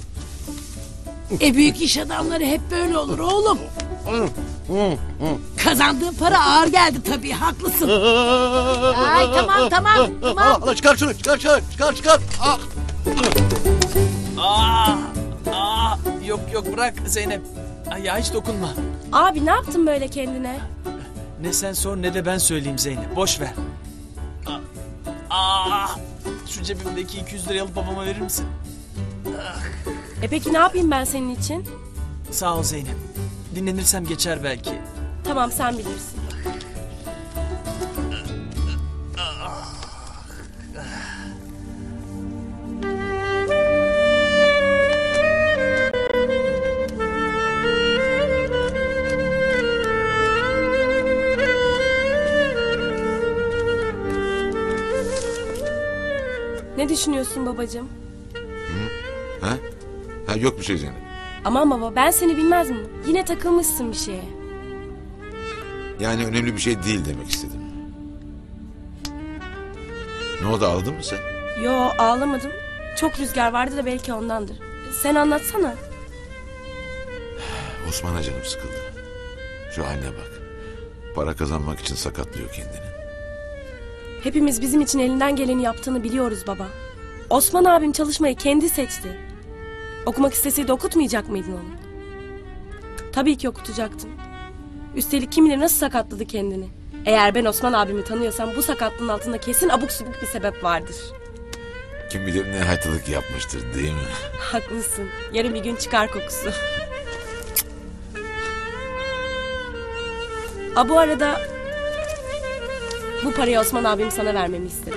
E büyük iş adamları hep böyle olur oğlum. Kazandığın para ağır geldi tabii haklısın. Ay tamam tamam tamam. Hala çıkar şunu, çıkar çıkar çıkar çıkar. Ah. Aa, aa, yok yok bırak Zeynep. Ay ya hiç dokunma. Abi ne yaptın böyle kendine? Ne sen sor ne de ben söyleyeyim Zeynep. Boş ver. Aa, şu cebimdeki iki yüz lirayı alıp babama verir misin? E peki ne yapayım ben senin için? Sağ ol Zeynep. Dinlenirsem geçer belki. Tamam sen bilirsin. Ne düşünüyorsun babacığım? Ha? Ha yok bir şey Zeynep. Aman baba ben seni bilmez miyim? Yine takılmışsın bir şeye. Yani önemli bir şey değil demek istedim. Ne oldu, ağladın mı sen? Yo ağlamadım. Çok rüzgar vardı da belki ondandır. Sen anlatsana. Osman'a canım sıkıldı. Şu haline bak. Para kazanmak için sakatlıyor kendini. Hepimiz bizim için elinden geleni yaptığını biliyoruz baba. Osman abim çalışmayı kendi seçti. Okumak isteseydi okutmayacak mıydın onu? Tabii ki okutacaktım. Üstelik kim bilir nasıl sakatladı kendini. Eğer ben Osman abimi tanıyorsam bu sakatlığın altında kesin abuk subuk bir sebep vardır. Kim bilir ne haytalık yapmıştır değil mi? Haklısın. Yarın bir gün çıkar kokusu. A bu arada bu parayı Osman abim sana vermemi istedi.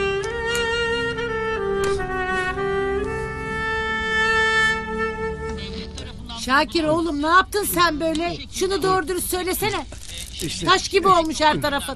Şakir oğlum ne yaptın sen böyle? Şunu doğru dürüst söylesene. Taş gibi olmuş her tarafın.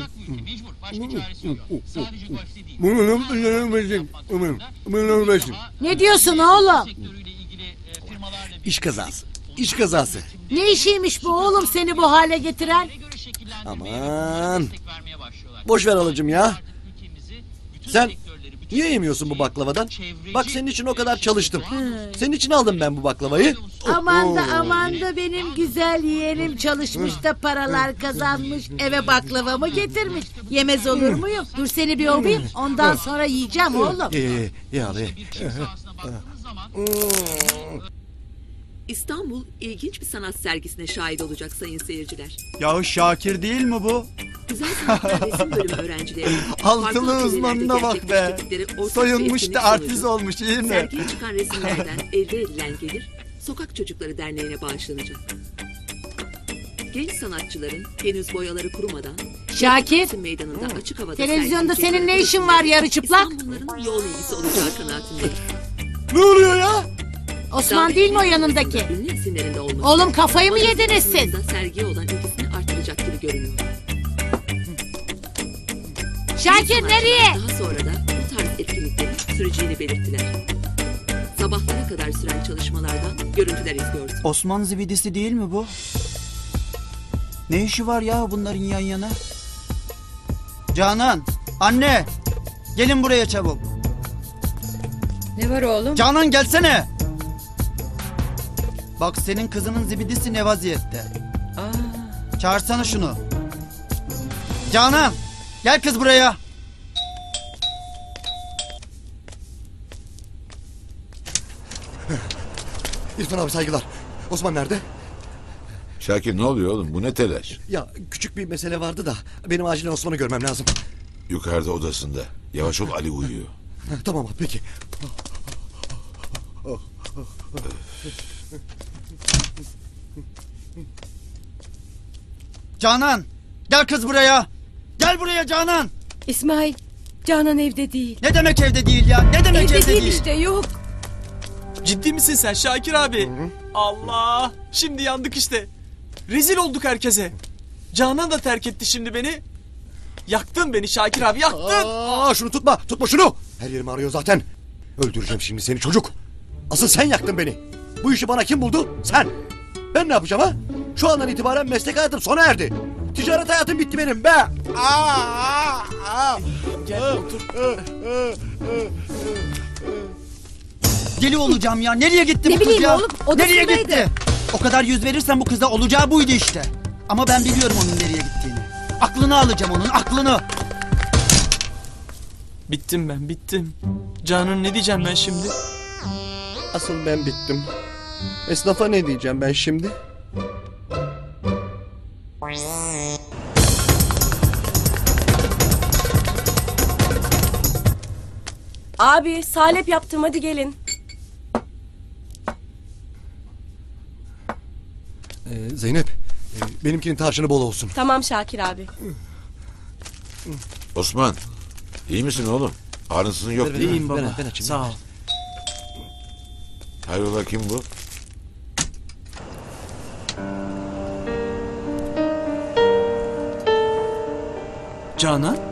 Ne diyorsun oğlum? İş kazası. İş kazası. Ne işiymiş bu oğlum seni bu hale getiren? Aman. Boş ver halacığım ya. Sen niye yemiyorsun bu baklavadan? Bak senin için o kadar çalıştım. Senin için aldım ben bu baklavayı. Aman da aman da benim güzel yeğenim çalışmış da paralar kazanmış. Eve baklavamı getirmiş. Yemez olur muyum? Dur seni bir ovayım. Ondan sonra yiyeceğim oğlum. Ye ye ye abi. İstanbul ilginç bir sanat sergisine şahit olacak sayın seyirciler. Yahu Şakir değil mi bu? Güzel sanatlar resim bölümü öğrencileri. Altılı uzmanına bak be. Soyunmuş da artist olmuş iyi mi? Sergiye çıkan resimlerden elde edilen gelir Sokak Çocukları Derneği'ne bağışlanacak. Genç sanatçıların henüz boyaları kurumadan Şakir, resim meydanında açık havada televizyonda sergileyecekleri senin ne işin var yarı çıplak? İstanbulluların yoğun ilgisi olacağı kanaatindeyim. Ne oluyor ya? Osman değil mi o yanındaki? Ünlü isimlerinde olması. Oğlum kafayı mı yediniz siz? Sergiye olan ilgisini artıracak gibi görünüyor. Şakir nereye? Daha sonra da bu tarz etkinliklerin süreceğini belirttiler. Sabahlara kadar süren çalışmalardan görüntüler izliyoruz. Osman zibidisi değil mi bu? Ne işi var ya bunların yan yana? Canan, anne, gelin buraya çabuk. Ne var oğlum? Canan gelsene. Bak senin kızının zibidisi ne vaziyette? Aa. Çağırsana şunu. Canan, gel kız buraya. İrfan abi saygılar. Osman nerede? Şakir ne oluyor oğlum? Bu ne telaş? Ya küçük bir mesele vardı da benim acilen Osman'ı görmem lazım. Yukarıda odasında. Yavaş ol, Ali uyuyor. Tamam abi peki. Canan, gel kız buraya. Gel buraya Canan. İsmail, Canan evde değil. Ne demek evde değil ya? Ne demek evde, evde değil? değil? işte yok. Ciddi misin sen Şakir abi? Allah! Şimdi yandık işte. Rezil olduk herkese. Canan da terk etti şimdi beni. Yaktın beni Şakir abi, yaktın. Aa, şunu tutma, tutma şunu. Her yerimi arıyor zaten. Öldüreceğim şimdi seni çocuk. Asıl sen yaktın beni. Bu işi bana kim buldu? Sen. Ben ne yapacağım ha? Şu andan itibaren meslek hayatım sona erdi. Ticaret hayatım bitti benim be. Aa, aa, aa. Gel otur. Deli olacağım ya. Nereye gitti Ne bu kız bileyim ya? oğlum, Nereye odasındaydı. gitti? O kadar yüz verirsen bu kıza olacağı buydu işte. Ama ben biliyorum onun nereye gittiğini. Aklını alacağım onun, aklını. Bittim ben, bittim. Canan ne diyeceğim ben şimdi? Asıl ben bittim. Esnafa ne diyeceğim ben şimdi? Abi salep yaptım hadi gelin. Ee, Zeynep, e, benimkinin tarçını bol olsun. Tamam Şakir abi. Osman, iyi misin oğlum? Ağrınsızın yok değil mi? İyiyim baba, ben- ben açayım, sağ ben ol. Hayrola kim bu? Canan?